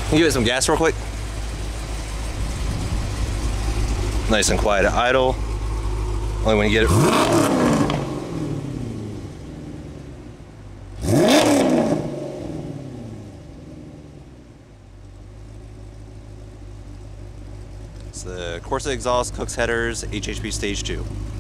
Give it some gas real quick. Nice and quiet at idle. Only when you get it. It's the Corsa exhaust, Kooks headers, HHP stage 2.